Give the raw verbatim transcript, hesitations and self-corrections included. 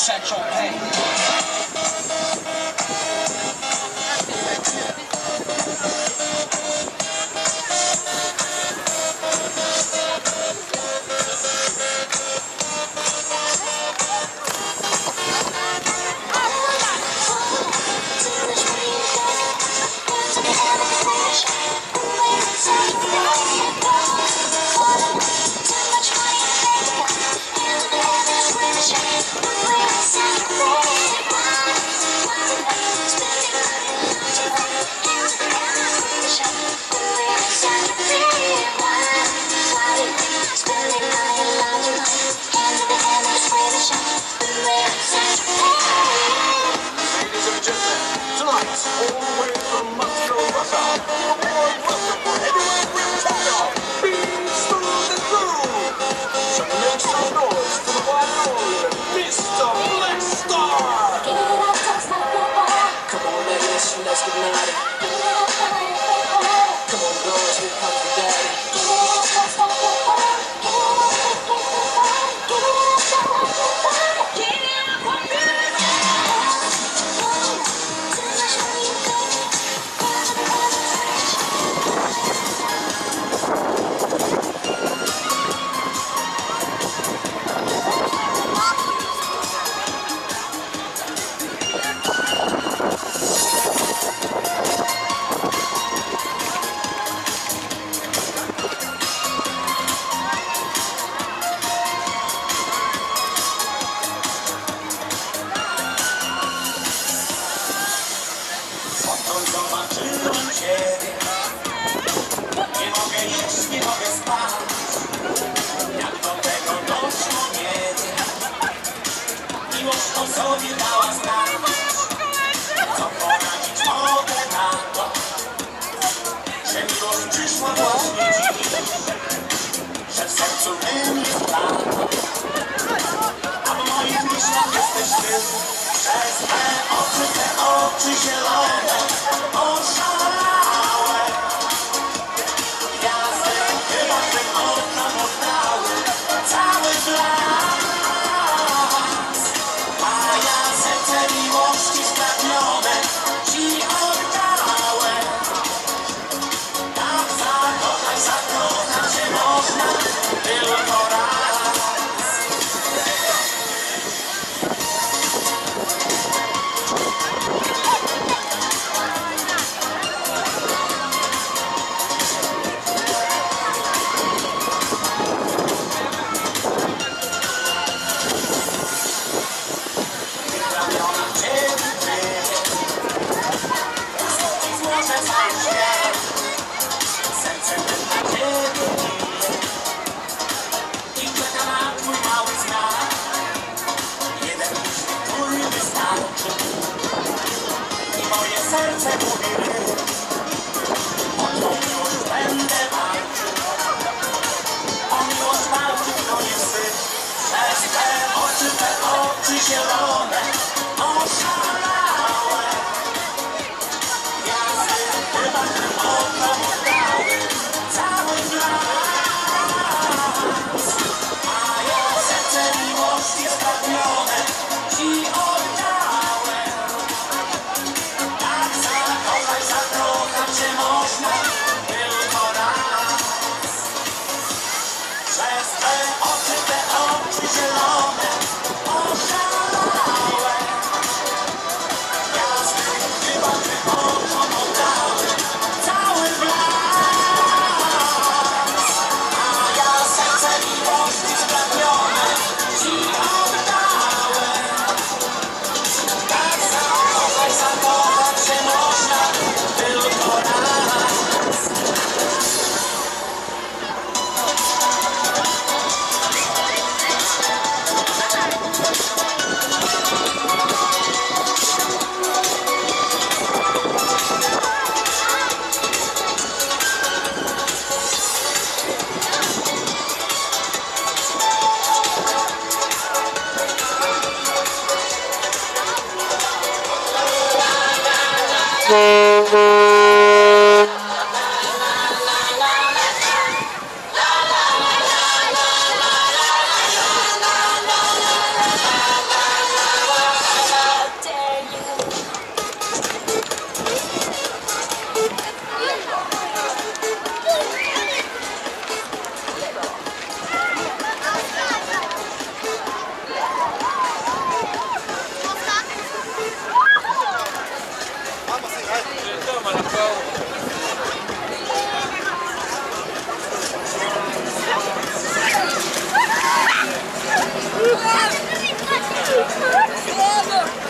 Central Pay. Let's get naughty. Come on, girls, here comes the daddy. Zobaczyłem Ciebie, nie mogę jeść, nie mogę spać. Jak do tego doszło, nie wiem. Miłość o sobie dała znać. Co poradzić mogę na to, że miłość przyszła właśnie dziś, że w sercu mym jest plan. A w moich myślach jesteś Ty. Przez te oczy, te oczy zielone, oszalałe. Gwiazdy chyba tym oczom oddały cały blask. A ja serce miłości spragnione Ci oddałem. Tak zakochać, zakochać się można tylko raz. Serce mówi my, o tą miłość będę walczył. O miłość walczyć to nie wstyd. Przez te oczy, te oczy zielone, oszalałe. Gwiazdy chyba tym oczom oddały cały blask. A ja serce miłości spragnione Ci oddałem. Zakochać się można tylko raz. Przez te oczy, te oczy zielone, oszalałe. Vamos!